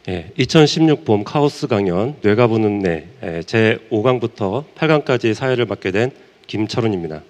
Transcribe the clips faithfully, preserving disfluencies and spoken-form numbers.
예, 이천십육 봄 카오스 강연 뇌가 보는 뇌 예, 제오 강부터 팔 강까지 사회를 맡게 된 김철훈입니다.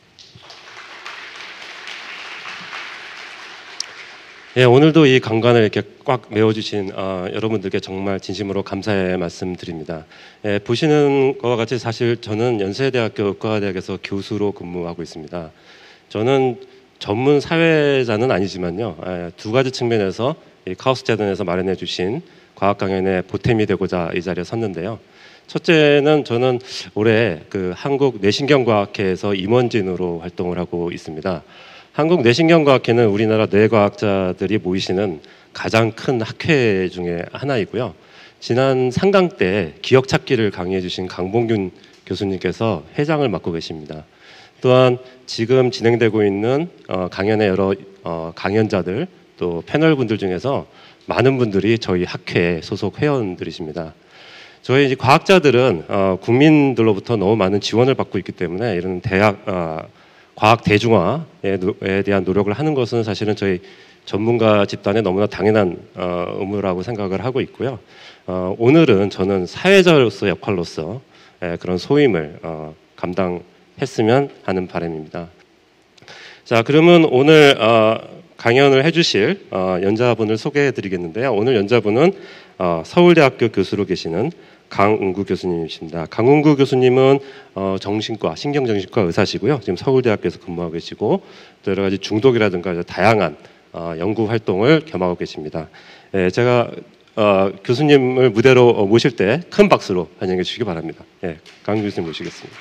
예, 오늘도 이 강관을 이렇게 꽉 메워주신 어, 여러분들께 정말 진심으로 감사의 말씀드립니다. 예, 보시는 것과 같이 사실 저는 연세대학교 의과대학에서 교수로 근무하고 있습니다. 저는 전문 사회자는 아니지만요, 예, 두 가지 측면에서 이 카오스 재단에서 마련해 주신 과학 강연의 보탬이 되고자 이 자리에 섰는데요. 첫째는 저는 올해 그 한국 뇌신경과학회에서 임원진으로 활동을 하고 있습니다. 한국 뇌신경과학회는 우리나라 뇌과학자들이 모이시는 가장 큰 학회 중에 하나이고요. 지난 삼 강 때 기억 찾기를 강의해 주신 강봉균 교수님께서 회장을 맡고 계십니다. 또한 지금 진행되고 있는 어, 강연의 여러 어, 강연자들 또 패널 분들 중에서 많은 분들이 저희 학회 소속 회원들이십니다. 저희 이제 과학자들은 어, 국민들로부터 너무 많은 지원을 받고 있기 때문에 이런 대학 어, 과학 대중화에 대한 노력을 하는 것은 사실은 저희 전문가 집단의 너무나 당연한 어, 의무라고 생각을 하고 있고요. 어, 오늘은 저는 사회자로서 역할로서 예, 그런 소임을 어, 감당했으면 하는 바람입니다. 자, 그러면 오늘 어, 강연을 해주실 어, 연자분을 소개해드리겠는데요. 오늘 연자분은 어, 서울대학교 교수로 계시는 강운구 교수님이십니다. 강운구 교수님은 어, 정신과, 신경정신과 의사시고요. 지금 서울대학교에서 근무하고 계시고 또 여러 가지 중독이라든가 다양한 어, 연구 활동을 겸하고 계십니다. 예, 제가 어, 교수님을 무대로 모실 때 큰 박수로 환영해 주시기 바랍니다. 예, 강 교수님 모시겠습니다.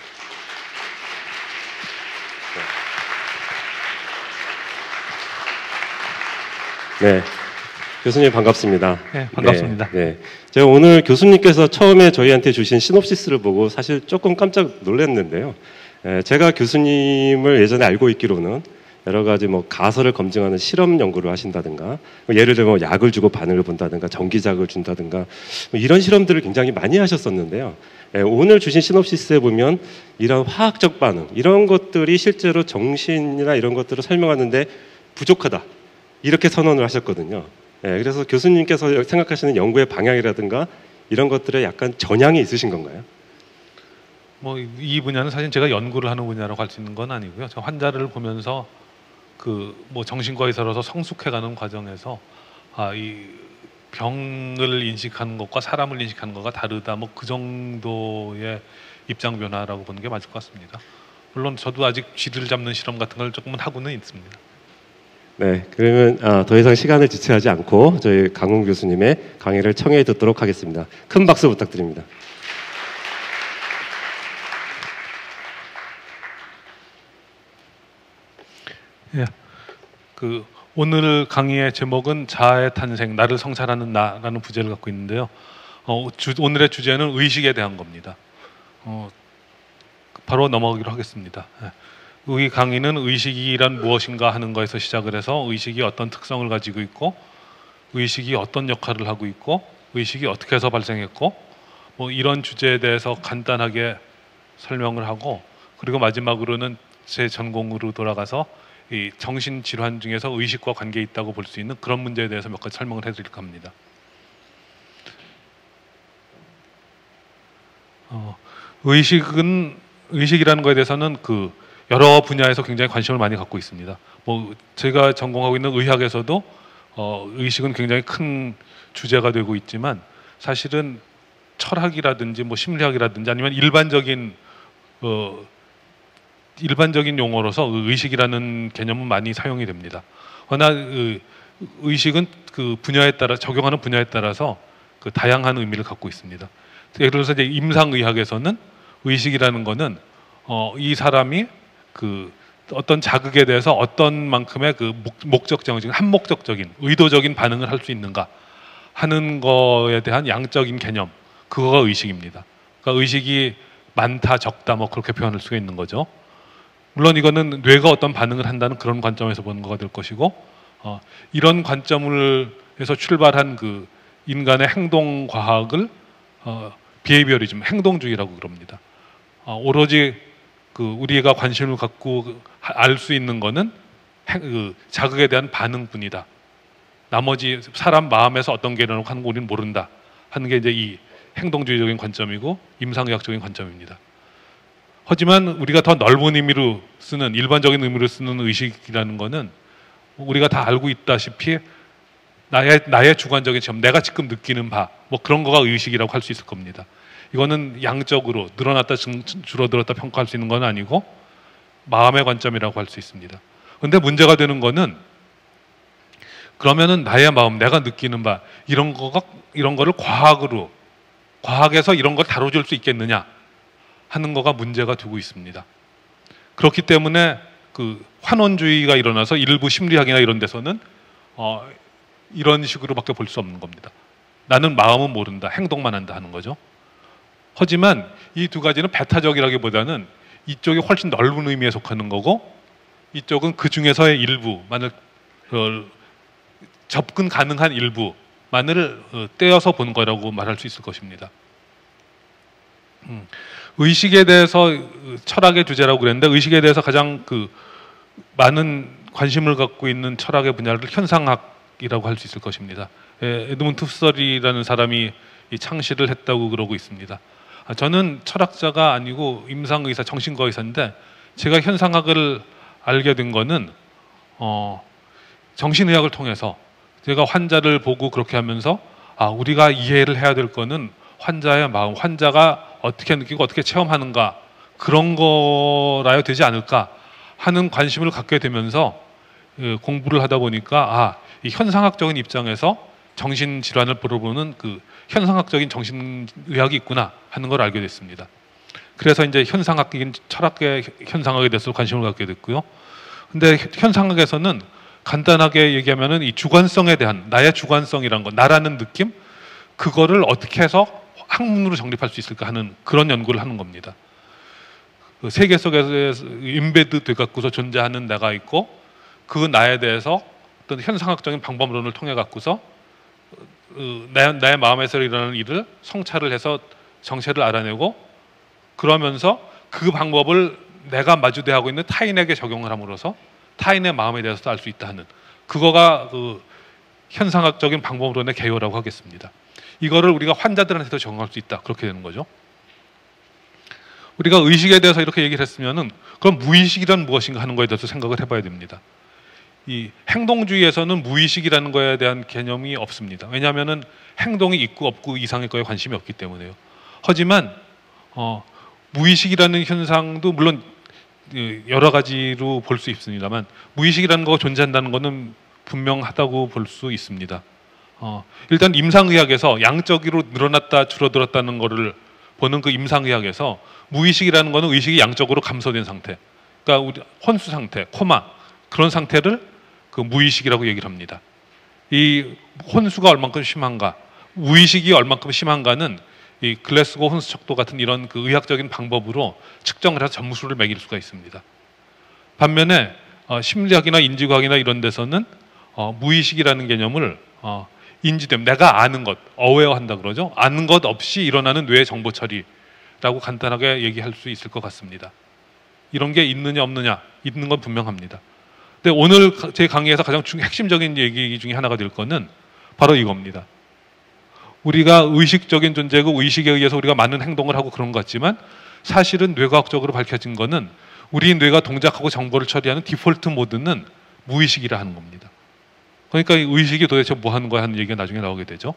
네, 교수님 반갑습니다. 네, 반갑습니다. 네, 네. 제가 오늘 교수님께서 처음에 저희한테 주신 시놉시스를 보고 사실 조금 깜짝 놀랐는데요. 예, 제가 교수님을 예전에 알고 있기로는 여러 가지 뭐 가설을 검증하는 실험 연구를 하신다든가, 예를 들면 약을 주고 반응을 본다든가, 전기자극을 준다든가 이런 실험들을 굉장히 많이 하셨었는데요. 예, 오늘 주신 시놉시스에 보면 이런 화학적 반응, 이런 것들이 실제로 정신이나 이런 것들을 설명하는데 부족하다. 이렇게 선언을 하셨거든요. 예, 그래서 교수님께서 생각하시는 연구의 방향이라든가 이런 것들에 약간 전향이 있으신 건가요? 뭐 이 분야는 사실 제가 연구를 하는 분야라고 할 수 있는 건 아니고요. 저 환자를 보면서 그 뭐 정신과 의사로서 성숙해가는 과정에서 아, 이 병을 인식하는 것과 사람을 인식하는 것과 다르다. 뭐 그 정도의 입장 변화라고 보는 게 맞을 것 같습니다. 물론 저도 아직 쥐를 잡는 실험 같은 걸 조금은 하고는 있습니다. 네, 그러면 아, 더 이상 시간을 지체하지 않고 저희 강웅 교수님의 강의를 청해 듣도록 하겠습니다. 큰 박수 부탁드립니다. 예, 그 오늘 강의의 제목은 자아의 탄생, 나를 성찰하는 나라는 부제를 갖고 있는데요. 어, 주, 오늘의 주제는 의식에 대한 겁니다. 어, 바로 넘어가기로 하겠습니다. 예. 이 강의는 의식이란 무엇인가 하는 것에서 시작을 해서 의식이 어떤 특성을 가지고 있고 의식이 어떤 역할을 하고 있고 의식이 어떻게 해서 발생했고 뭐 이런 주제에 대해서 간단하게 설명을 하고 그리고 마지막으로는 제 전공으로 돌아가서 이 정신질환 중에서 의식과 관계 있다고 볼 수 있는 그런 문제에 대해서 몇 가지 설명을 해드릴까 합니다. 어, 의식은 의식이라는 것에 대해서는 그 여러 분야에서 굉장히 관심을 많이 갖고 있습니다. 뭐 제가 전공하고 있는 의학에서도 어, 의식은 굉장히 큰 주제가 되고 있지만 사실은 철학이라든지 뭐 심리학이라든지 아니면 일반적인 어, 일반적인 용어로서 의식이라는 개념은 많이 사용이 됩니다. 그러나 의식은 그 분야에 따라 적용하는 분야에 따라서 그 다양한 의미를 갖고 있습니다. 예를 들어서 이제 임상의학에서는 의식이라는 것은 어, 이 사람이 그 어떤 자극에 대해서 어떤 만큼의 그 목적적인 한목적적인 의도적인 반응을 할 수 있는가 하는 거에 대한 양적인 개념, 그거가 의식입니다. 그러니까 의식이 많다 적다 뭐 그렇게 표현할 수가 있는 거죠. 물론 이거는 뇌가 어떤 반응을 한다는 그런 관점에서 보는 거가 될 것이고 어, 이런 관점을 해서 출발한 그 인간의 행동 과학을 어, 비헤이비어리즘, 행동주의라고 그럽니다. 어, 오로지 그 우리가 관심을 갖고 알 수 있는 거는 그 자극에 대한 반응뿐이다. 나머지 사람 마음에서 어떤 게 일어나고 하는 거 우리는 모른다 하는 게 이제 이 행동주의적인 관점이고 임상의학적인 관점입니다. 하지만 우리가 더 넓은 의미로 쓰는 일반적인 의미로 쓰는 의식이라는 거는 우리가 다 알고 있다시피 나의 나의 주관적인 점, 내가 지금 느끼는 바, 뭐 그런 거가 의식이라고 할 수 있을 겁니다. 이거는 양적으로 늘어났다 줄어들었다 평가할 수 있는 건 아니고 마음의 관점이라고 할 수 있습니다. 그런데 문제가 되는 거는 그러면은 나의 마음, 내가 느끼는 바 이런 거가 이런 거를 과학으로 과학에서 이런 걸 다뤄줄 수 있겠느냐 하는 거가 문제가 되고 있습니다. 그렇기 때문에 그 환원주의가 일어나서 일부 심리학이나 이런 데서는 어, 이런 식으로밖에 볼 수 없는 겁니다. 나는 마음은 모른다, 행동만 한다 하는 거죠. 하지만 이 두 가지는 배타적이라기보다는 이쪽이 훨씬 넓은 의미에 속하는 거고 이쪽은 그 중에서의 일부만을 어, 접근 가능한 일부만을 어, 떼어서 본 거라고 말할 수 있을 것입니다. 음, 의식에 대해서 철학의 주제라고 그랬는데 의식에 대해서 가장 그 많은 관심을 갖고 있는 철학의 분야를 현상학이라고 할 수 있을 것입니다. 에, 에드문드 푸설이라는 사람이 이 창시를 했다고 그러고 있습니다. 아, 저는 철학자가 아니고 임상의사, 정신과 의사인데 제가 현상학을 알게 된 거는 어, 정신의학을 통해서 제가 환자를 보고 그렇게 하면서 아, 우리가 이해를 해야 될 거는 환자의 마음, 환자가 어떻게 느끼고 어떻게 체험하는가 그런 거라야 되지 않을까 하는 관심을 갖게 되면서 예, 공부를 하다 보니까 아, 이 현상학적인 입장에서 정신질환을 물어보는 그 현상학적인 정신의학이 있구나 하는 걸 알게 됐습니다. 그래서 이제 현상학적인 철학의 현상학에 대해서 관심을 갖게 됐고요. 근데 현상학에서는 간단하게 얘기하면은 이 주관성에 대한 나의 주관성이란 거, 나라는 느낌, 그거를 어떻게 해서 학문으로 정립할 수 있을까 하는 그런 연구를 하는 겁니다. 그 세계 속에서 임베드 돼 갖고서 존재하는 나가 있고 그 나에 대해서 어떤 현상학적인 방법론을 통해 갖고서 나의, 나의 마음에서 일어나는 일을 성찰을 해서 정체를 알아내고 그러면서 그 방법을 내가 마주대하고 있는 타인에게 적용을 함으로써 타인의 마음에 대해서도 알 수 있다 하는 그거가 그 현상학적인 방법론의 개요라고 하겠습니다. 이거를 우리가 환자들한테도 적용할 수 있다 그렇게 되는 거죠. 우리가 의식에 대해서 이렇게 얘기를 했으면은 그럼 무의식이란 무엇인가 하는 거에 대해서 생각을 해봐야 됩니다. 이 행동주의에서는 무의식이라는 거에 대한 개념이 없습니다. 왜냐하면은 행동이 있고 없고 이상의 거에 관심이 없기 때문에요. 하지만 어, 무의식이라는 현상도 물론 여러 가지로 볼 수 있습니다만 무의식이라는 거가 존재한다는 것은 분명하다고 볼 수 있습니다. 어, 일단 임상의학에서 양적으로 늘어났다 줄어들었다는 거를 보는 그 임상의학에서 무의식이라는 거는 의식이 양적으로 감소된 상태, 그러니까 우리 혼수 상태, 코마 그런 상태를 그 무의식이라고 얘기를 합니다. 이 혼수가 얼만큼 심한가, 무의식이 얼만큼 심한가는 이 글래스고 혼수 척도 같은 이런 그 의학적인 방법으로 측정을 해서 점수를 매길 수가 있습니다. 반면에 어, 심리학이나 인지과학이나 이런 데서는 어, 무의식이라는 개념을 어, 인지됨, 내가 아는 것, 어웨어 한다 그러죠. 아는 것 없이 일어나는 뇌 정보 처리라고 간단하게 얘기할 수 있을 것 같습니다. 이런 게 있느냐 없느냐, 있는 건 분명합니다. 근데 오늘 제 강의에서 가장 중, 핵심적인 얘기 중에 하나가 될 거는 바로 이겁니다. 우리가 의식적인 존재고 의식에 의해서 우리가 많은 행동을 하고 그런 것 같지만 사실은 뇌과학적으로 밝혀진 거는 우리 뇌가 동작하고 정보를 처리하는 디폴트 모드는 무의식이라 하는 겁니다. 그러니까 의식이 도대체 뭐 하는 거야 하는 얘기가 나중에 나오게 되죠.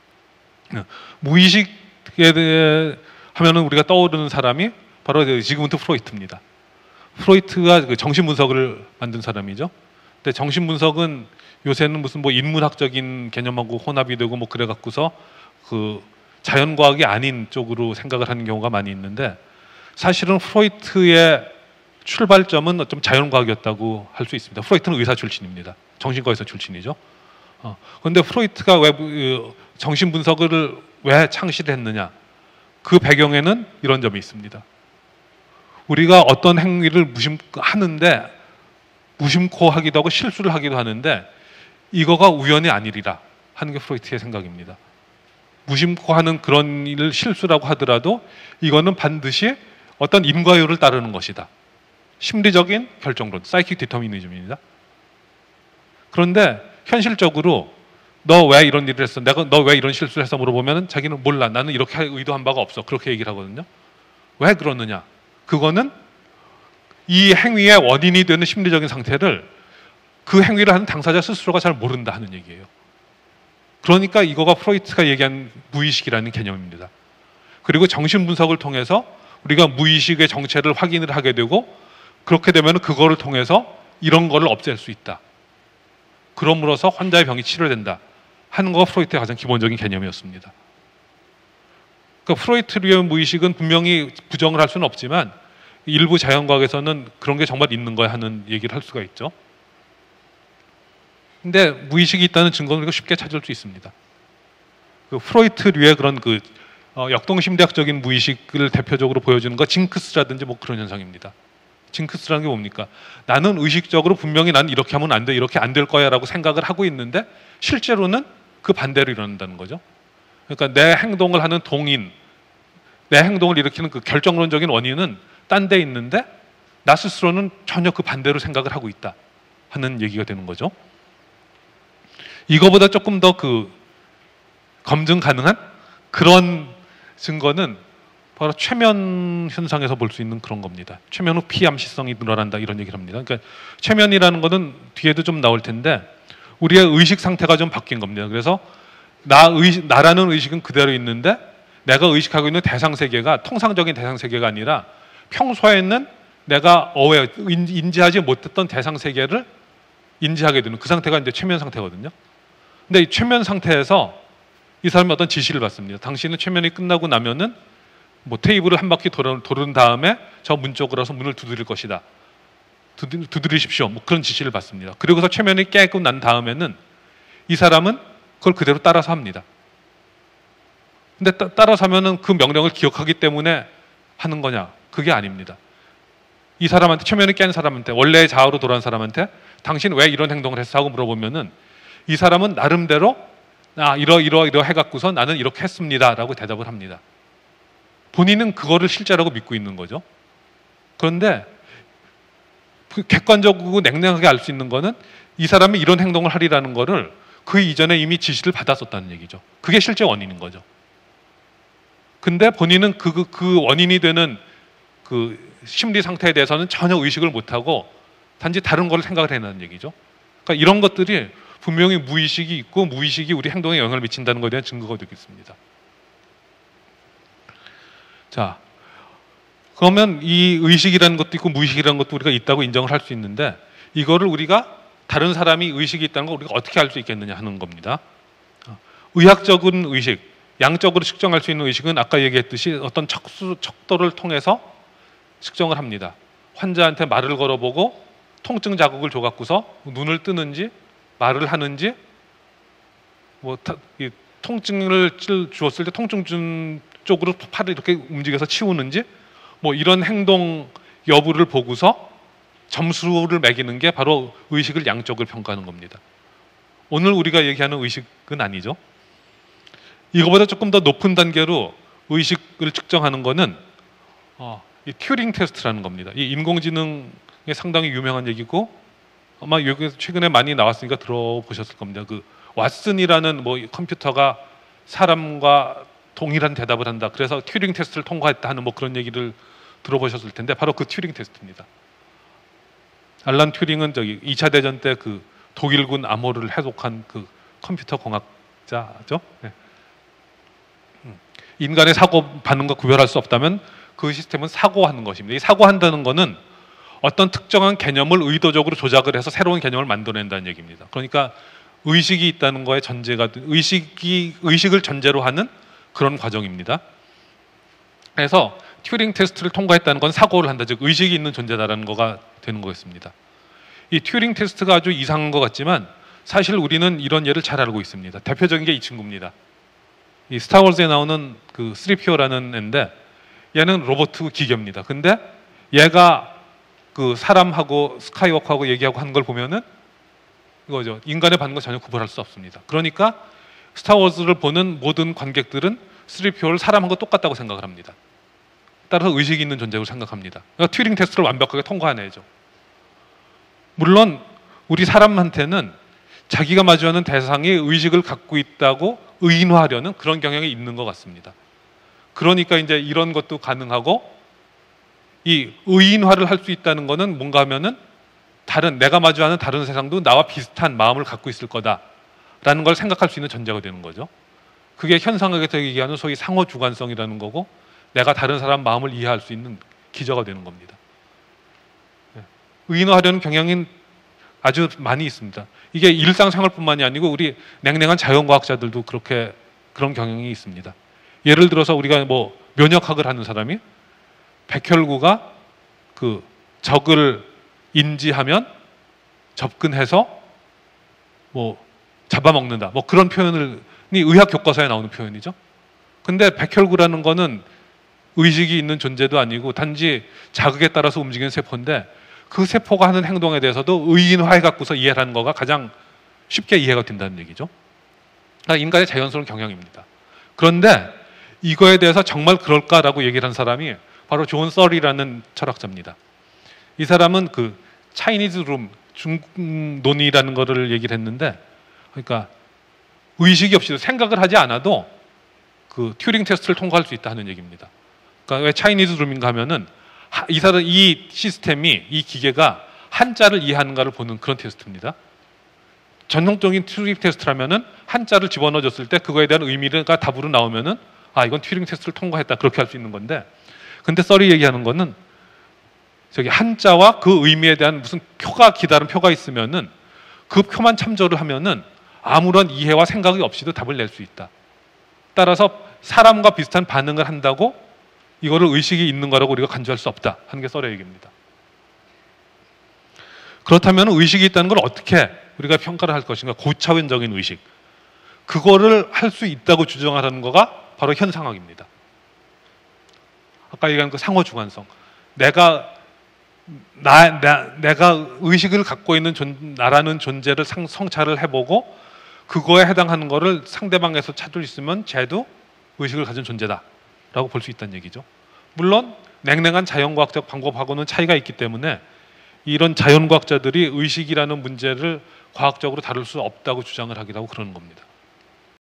무의식에 대해 하면은 우리가 떠오르는 사람이 바로 지그문트 프로이트입니다. 프로이트가 그 정신분석을 만든 사람이죠. 근데 정신분석은 요새는 무슨 뭐 인문학적인 개념하고 혼합이 되고 뭐 그래 갖고서 그 자연과학이 아닌 쪽으로 생각을 하는 경우가 많이 있는데 사실은 프로이트의 출발점은 좀 자연과학이었다고 할 수 있습니다. 프로이트는 의사 출신입니다. 정신과 의사 출신이죠. 어, 그런데 프로이트가 왜 정신분석을 왜 창시했느냐? 그 배경에는 이런 점이 있습니다. 우리가 어떤 행위를 무심코 하는데 무심코 하기도 하고 실수를 하기도 하는데 이거가 우연이 아니리라 하는 게 프로이트의 생각입니다. 무심코 하는 그런 일을 실수라고 하더라도 이거는 반드시 어떤 인과율을 따르는 것이다. 심리적인 결정론, 사이킥 디터미니즘입니다. 그런데 현실적으로 너 왜 이런 일을 했어? 내가 너 왜 이런 실수를 했어? 물어보면 자기는 몰라. 나는 이렇게 의도한 바가 없어. 그렇게 얘기를 하거든요. 왜 그러느냐? 그거는 이 행위의 원인이 되는 심리적인 상태를 그 행위를 하는 당사자 스스로가 잘 모른다 하는 얘기예요. 그러니까 이거가 프로이트가 얘기한 무의식이라는 개념입니다. 그리고 정신분석을 통해서 우리가 무의식의 정체를 확인을 하게 되고 그렇게 되면 그거를 통해서 이런 거를 없앨 수 있다. 그럼으로써 환자의 병이 치료된다 하는 거가 프로이트의 가장 기본적인 개념이었습니다. 그러니까 프로이트류의 무의식은 분명히 부정을 할 수는 없지만 일부 자연과학에서는 그런 게 정말 있는 거야 하는 얘기를 할 수가 있죠. 근데 무의식이 있다는 증거는 우리가 쉽게 찾을 수 있습니다. 그 프로이트류의 그런 그 어, 역동심리학적인 무의식을 대표적으로 보여주는 거 징크스라든지 뭐 그런 현상입니다. 징크스라는 게 뭡니까? 나는 의식적으로 분명히 난 이렇게 하면 안 돼, 이렇게 안 될 거야 라고 생각을 하고 있는데 실제로는 그 반대로 일어난다는 거죠. 그러니까 내 행동을 하는 동인, 내 행동을 일으키는 그 결정론적인 원인은 딴 데 있는데 나 스스로는 전혀 그 반대로 생각을 하고 있다 하는 얘기가 되는 거죠. 이거보다 조금 더 그 검증 가능한 그런 증거는 바로 최면 현상에서 볼 수 있는 그런 겁니다. 최면 후 피암시성이 늘어난다 이런 얘기를 합니다. 그러니까 최면이라는 거는 뒤에도 좀 나올 텐데 우리의 의식 상태가 좀 바뀐 겁니다. 그래서 나 의식, 나라는 의식은 그대로 있는데 내가 의식하고 있는 대상 세계가 통상적인 대상 세계가 아니라 평소에는 내가 어웨어, 인지하지 못했던 대상 세계를 인지하게 되는 그 상태가 이제 최면 상태거든요. 근데 이 최면 상태에서 이 사람이 어떤 지시를 받습니다. 당신은 최면이 끝나고 나면은 뭐 테이블을 한 바퀴 돌아, 도른 다음에 저 문 쪽으로 와서 문을 두드릴 것이다. 두드, 두드리십시오. 뭐 그런 지시를 받습니다. 그리고서 최면이 깨고 난 다음에는 이 사람은 그걸 그대로 따라서 합니다. 근데 따, 따라서 하면은 그 명령을 기억하기 때문에 하는 거냐? 그게 아닙니다. 이 사람한테, 최면이 깬 사람한테, 원래의 자아로 돌아온 사람한테 당신 왜 이런 행동을 했어? 하고 물어보면은 이 사람은 나름대로 아, 이러 이러 이러 해갖고서 나는 이렇게 했습니다 라고 대답을 합니다. 본인은 그거를 실제라고 믿고 있는 거죠. 그런데 그 객관적이고 냉랭하게 알 수 있는 거는 이 사람이 이런 행동을 하리라는 거를 그 이전에 이미 지시를 받았었다는 얘기죠. 그게 실제 원인인 거죠. 근데 본인은 그, 그, 그 원인이 되는 그 심리 상태에 대해서는 전혀 의식을 못하고 단지 다른 걸 생각을 해내는 얘기죠. 그러니까 이런 것들이 분명히 무의식이 있고 무의식이 우리 행동에 영향을 미친다는 것에 대한 증거가 되겠습니다. 자, 그러면 이 의식이라는 것도 있고 무의식이라는 것도 우리가 있다고 인정을 할 수 있는데 이거를 우리가 다른 사람이 의식이 있다는 걸 우리가 어떻게 알 수 있겠느냐 하는 겁니다. 의학적인 의식, 양적으로 측정할 수 있는 의식은 아까 얘기했듯이 어떤 척수, 척도를 통해서 측정을 합니다. 환자한테 말을 걸어보고 통증 자극을 줘갖고서 눈을 뜨는지 말을 하는지 뭐 타, 이 통증을 주었을 때 통증 준 쪽으로 팔을 이렇게 움직여서 치우는지 뭐 이런 행동 여부를 보고서 점수를 매기는 게 바로 의식을 양적으로 평가하는 겁니다. 오늘 우리가 얘기하는 의식은 아니죠. 이거보다 조금 더 높은 단계로 의식을 측정하는 거는 어, 이 튜링 테스트라는 겁니다. 이 인공지능에 상당히 유명한 얘기고 아마 여기 최근에 많이 나왔으니까 들어보셨을 겁니다. 그 왓슨이라는 뭐 컴퓨터가 사람과 동일한 대답을 한다. 그래서 튜링 테스트를 통과했다 하는 뭐 그런 얘기를 들어보셨을 텐데 바로 그 튜링 테스트입니다. 알란 튜링은 저기 이 차 대전 때 그 독일군 암호를 해독한 그 컴퓨터 공학자죠. 네. 인간의 사고 반응과 구별할 수 없다면 그 시스템은 사고하는 것입니다. 이 사고한다는 거는 어떤 특정한 개념을 의도적으로 조작을 해서 새로운 개념을 만들어낸다는 얘기입니다. 그러니까 의식이 있다는 거에 전제가 의식이 의식을 전제로 하는 그런 과정입니다. 그래서 튜링 테스트를 통과했다는 건 사고를 한다, 즉 의식이 있는 존재다라는 거가 되는 거였습니다. 이 튜링 테스트가 아주 이상한 것 같지만 사실 우리는 이런 예를 잘 알고 있습니다. 대표적인 게 이 친구입니다. 이 스타워즈에 나오는 그 쓰리피오라는 애인데 얘는 로봇 기계입니다. 근데 얘가 그 사람하고 스카이워크하고 얘기하고 하는 걸 보면은 이거죠. 인간의 반응과 전혀 구별할 수 없습니다. 그러니까 스타워즈를 보는 모든 관객들은 쓰리피오를 사람하고 똑같다고 생각을 합니다. 따라서 의식이 있는 존재로 생각합니다. 그러니까 튜링 테스트를 완벽하게 통과한 애죠. 물론 우리 사람한테는 자기가 마주하는 대상이 의식을 갖고 있다고 의인화하려는 그런 경향이 있는 것 같습니다. 그러니까 이제 이런 것도 가능하고, 이 의인화를 할 수 있다는 것은 뭔가 하면은 다른, 내가 마주하는 다른 세상도 나와 비슷한 마음을 갖고 있을 거다라는 걸 생각할 수 있는 전제가 되는 거죠. 그게 현상학에서 얘기하는 소위 상호 주관성이라는 거고, 내가 다른 사람 마음을 이해할 수 있는 기저가 되는 겁니다. 의인화하려는 경향이 아주 많이 있습니다. 이게 일상생활뿐만이 아니고 우리 냉랭한 자연과학자들도 그렇게 그런 경향이 있습니다. 예를 들어서 우리가 뭐 면역학을 하는 사람이 백혈구가 그 적을 인지하면 접근해서 뭐 잡아먹는다, 뭐 그런 표현을 의학 교과서에 나오는 표현이죠. 근데 백혈구라는 거는 의식이 있는 존재도 아니고 단지 자극에 따라서 움직이는 세포인데, 그 세포가 하는 행동에 대해서도 의인화해 갖고서 이해를 하는 거가 가장 쉽게 이해가 된다는 얘기죠. 그러니까 인간의 자연스러운 경향입니다. 그런데 이거에 대해서 정말 그럴까라고 얘기를 한 사람이 바로 존 썰이라는 철학자입니다. 이 사람은 그 차이니즈 룸, 중국 논이라는 거를 얘기를 했는데, 그러니까 의식이 없이도, 생각을 하지 않아도 그 튜링 테스트를 통과할 수 있다 하는 얘기입니다. 그러니까 왜 차이니즈 룸인가 하면은 이 사람, 이 시스템이, 이 기계가 한자를 이해하는가를 보는 그런 테스트입니다. 전통적인 튜링 테스트라면은 한자를 집어넣어줬을 때 그거에 대한 의미가 답으로 나오면은 아, 이건 튜링 테스트를 통과했다, 그렇게 할 수 있는 건데, 근데 썰이 얘기하는 거는 저기 한자와 그 의미에 대한 무슨 표가, 기다란 표가 있으면은 그 표만 참조를 하면은 아무런 이해와 생각이 없이도 답을 낼 수 있다. 따라서 사람과 비슷한 반응을 한다고 이거를 의식이 있는 거라고 우리가 간주할 수 없다 하는 게 썰의 얘기입니다. 그렇다면 의식이 있다는 걸 어떻게 우리가 평가를 할 것인가? 고차원적인 의식, 그거를 할 수 있다고 주장하라는 거가 바로 현상학입니다. 아까 얘기한 그 상호 주관성, 내가 나, 나, 내가 의식을 갖고 있는 존, 나라는 존재를 상, 성찰을 해보고 그거에 해당하는 거를 상대방에서 찾을 수 있으면 쟤도 의식을 가진 존재다라고 볼 수 있다는 얘기죠. 물론 냉랭한 자연과학적 방법하고는 차이가 있기 때문에 이런 자연과학자들이 의식이라는 문제를 과학적으로 다룰 수 없다고 주장을 하기도 하고 그러는 겁니다.